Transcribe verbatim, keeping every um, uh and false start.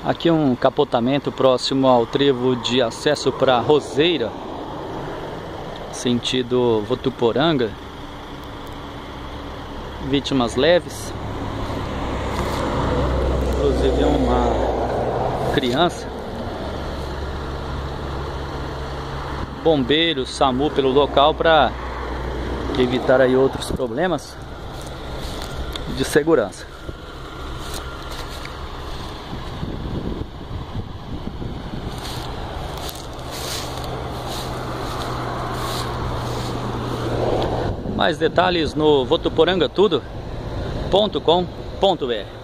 Aqui um capotamento próximo ao trevo de acesso para Roseira, sentido Votuporanga. Vítimas leves, inclusive uma criança. Bombeiros, SAMU pelo local para evitar aí outros problemas de segurança. Mais detalhes no votuporanga tudo ponto com ponto br.